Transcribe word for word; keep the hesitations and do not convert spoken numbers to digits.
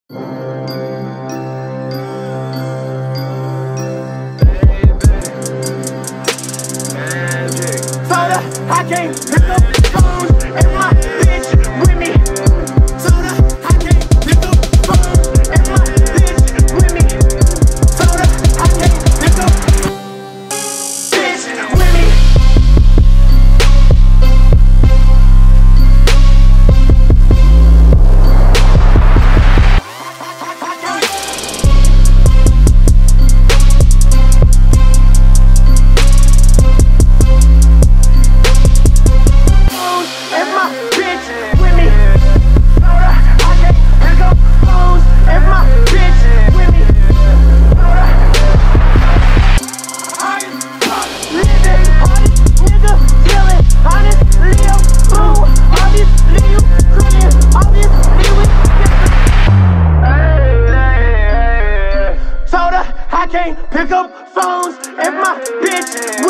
I can't pick up phones and my bitch with me. Told her I can't pick up phones and my bitch with me. Told her I can't pick up bitch with me. I can't pick up phones if my bitch